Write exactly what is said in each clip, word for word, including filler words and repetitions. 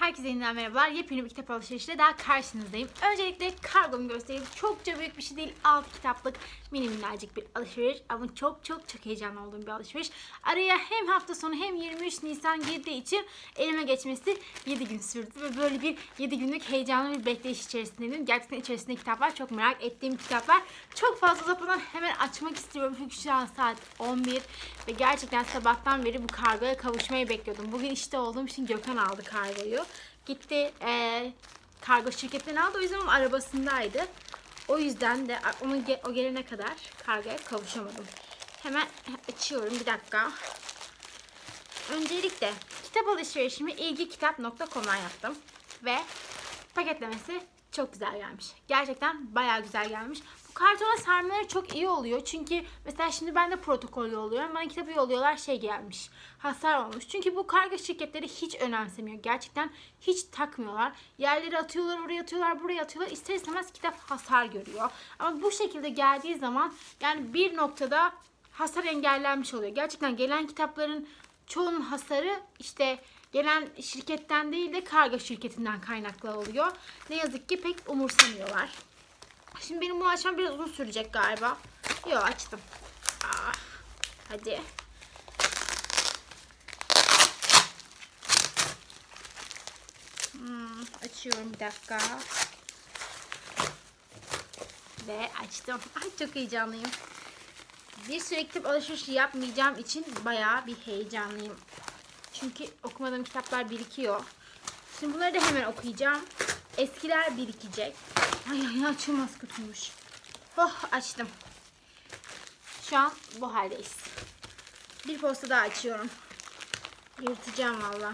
Herkese yeniden merhabalar. Yepyeni bir kitap alışverişiyle daha karşınızdayım. Öncelikle kargomu göstereyim. Çokça büyük bir şey değil. altı kitaplık mini minnacık bir alışveriş. Ama çok çok çok heyecanlı olduğum bir alışveriş. Araya hem hafta sonu hem yirmi üç Nisan girdiği için elime geçmesi yedi gün sürdü. Ve böyle bir yedi günlük heyecanlı bir bekleyiş içerisindeydim. Gerçekten içerisinde kitaplar, çok merak ettiğim kitaplar. Çok fazla uzatmadan hemen açmak istiyorum. Çünkü şu an saat on bir ve gerçekten sabahtan beri bu kargoya kavuşmayı bekliyordum. Bugün işte olduğum için Gökhan aldı kargoyu. Gitti e, kargo şirketinden aldı. O yüzden onun arabasındaydı. O yüzden de onun o gelene kadar kargoya kavuşamadım. Hemen açıyorum, bir dakika. Öncelikle kitap alışverişimi ilgikitap nokta com'dan yaptım. Ve paketlemesi çok güzel gelmiş. Gerçekten bayağı güzel gelmiş. Bu kartona sarmaları çok iyi oluyor. Çünkü mesela şimdi ben de protokol yolluyorum. Bana kitabı yolluyorlar, şey gelmiş, hasar olmuş. Çünkü bu kargo şirketleri hiç önemsemiyor. Gerçekten hiç takmıyorlar. Yerleri atıyorlar, oraya atıyorlar, buraya atıyorlar. İster istemez kitap hasar görüyor. Ama bu şekilde geldiği zaman yani bir noktada hasar engellenmiş oluyor. Gerçekten gelen kitapların çoğunun hasarı işte gelen şirketten değil de kargo şirketinden kaynaklı oluyor. Ne yazık ki pek umursamıyorlar. Şimdi benim bunu açmam biraz uzun sürecek galiba. Yok, açtım. Ah, hadi. Hmm, açıyorum, bir dakika. Ve açtım. Ay, çok heyecanlıyım. Bir süre kitap alışverişi yapmayacağım için bayağı bir heyecanlıyım. Çünkü okumadığım kitaplar birikiyor. Şimdi bunları da hemen okuyacağım. Eskiler birikecek. Ay ay, açılmaz, kötüymüş. Oh, açtım. Şu an bu haldeyiz. Bir posta daha açıyorum. Yırtacağım valla.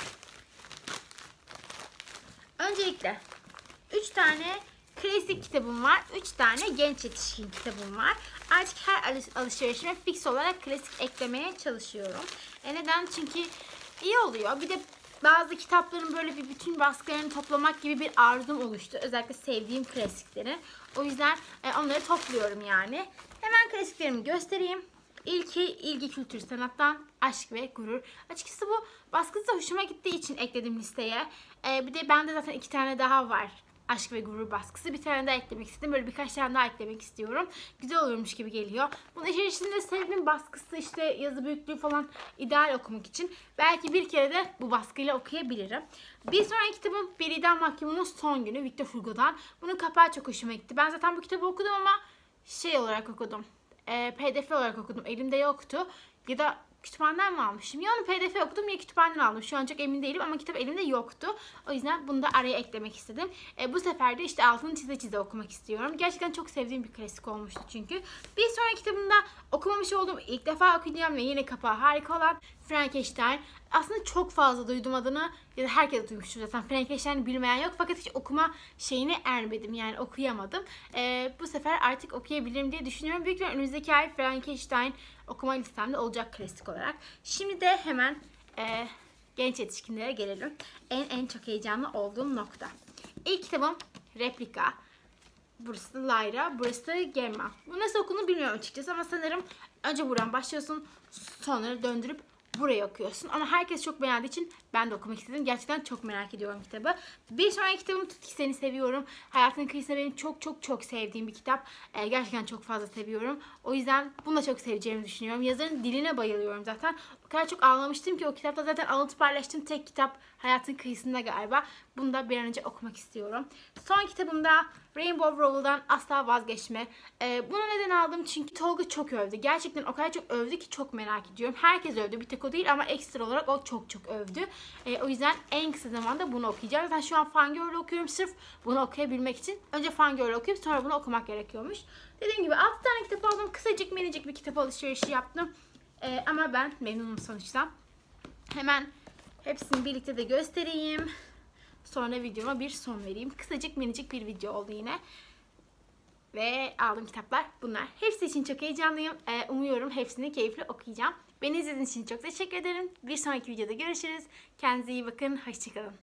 Öncelikle üç tane klasik kitabım var. üç tane genç yetişkin kitabım var. Artık her alışverişime fix olarak klasik eklemeye çalışıyorum. E neden? Çünkü iyi oluyor. Bir de bazı kitapların böyle bir bütün baskılarını toplamak gibi bir arzum oluştu. Özellikle sevdiğim klasikleri. O yüzden e, onları topluyorum yani. Hemen klasiklerimi göstereyim. İlki İlgi Kültür Sanat'tan Aşk ve Gurur. Açıkçası bu baskısı hoşuma gittiği için ekledim listeye. E, bir de bende zaten iki tane daha var. Aşk ve Gurur baskısı. Bir tane daha eklemek istedim. Böyle birkaç tane daha eklemek istiyorum. Güzel olurmuş gibi geliyor. Bunun içerisinde sevdiğim baskısı, işte yazı büyüklüğü falan ideal okumak için. Belki bir kere de bu baskıyla okuyabilirim. Bir sonraki kitabım Bir İdam Mahkumunun Son Günü, Victor Hugo'dan. Bunun kapağı çok hoşuma gitti. Ben zaten bu kitabı okudum ama şey olarak okudum. E, P D F olarak okudum. Elimde yoktu. Ya da kütüphaneden mi almışım? Ya onu P D F okudum ya kütüphaneden aldım. Şu an çok emin değilim ama kitap elimde yoktu. O yüzden bunu da araya eklemek istedim. E, bu sefer de işte altını çize çize okumak istiyorum. Gerçekten çok sevdiğim bir klasik olmuştu çünkü. Bir sonraki kitabımda okumamış olduğum, ilk defa okuyacağım ve yine kapağı harika olan Frankenstein. Aslında çok fazla duydum adını ya da herkes duymuştur zaten. Frankenstein'i bilmeyen yok fakat hiç okuma şeyine ermedim, yani okuyamadım. Ee, bu sefer artık okuyabilirim diye düşünüyorum. Büyük ihtimalle önümüzdeki ay Frankenstein okuma listemde olacak klasik olarak. Şimdi de hemen e, genç yetişkinlere gelelim. En en çok heyecanlı olduğum nokta. İlk kitabım Replika. Burası da Lyra, burası da Gemma. Bu nasıl okunduğunu bilmiyorum açıkçası ama sanırım önce buradan başlıyorsun, sonra döndürüp burayı okuyorsun. Ama herkes çok beğendiği için ben de okumak istedim. Gerçekten çok merak ediyorum kitabı. Bir sonraki kitabım Tut Ki Seni Seviyorum. Hayatın Kıyısında benim çok çok çok sevdiğim bir kitap. Ee, gerçekten çok fazla seviyorum. O yüzden bunu da çok seveceğimi düşünüyorum. Yazarın diline bayılıyorum zaten. O kadar çok ağlamıştım ki o kitapta, zaten alıntı paylaştığım tek kitap Hayatın Kıyısında galiba. Bunu da bir an önce okumak istiyorum. Son kitabım da Rainbow Rowell'dan Asla Vazgeçme. Ee, bunu neden aldım? Çünkü Tolga çok övdü. Gerçekten o kadar çok övdü ki çok merak ediyorum. Herkes övdü. Bir tek o değil ama ekstra olarak o çok çok övdü. Ee, o yüzden en kısa zamanda bunu okuyacağım. Zaten şu an Fangirl okuyorum sırf bunu okuyabilmek için. Önce Fangirl okuyup sonra bunu okumak gerekiyormuş. Dediğim gibi altı tane kitap aldım. Kısacık minicik bir kitap alışverişi yaptım. Ee, ama ben memnunum sonuçta. Hemen hepsini birlikte de göstereyim. Sonra videoma bir son vereyim. Kısacık minicik bir video oldu yine. Ve aldığım kitaplar bunlar. Hepsi için çok heyecanlıyım. Ee, umuyorum hepsini keyifli okuyacağım. Beni izlediğiniz için çok teşekkür ederim. Bir sonraki videoda görüşürüz. Kendinize iyi bakın. Hoşçakalın.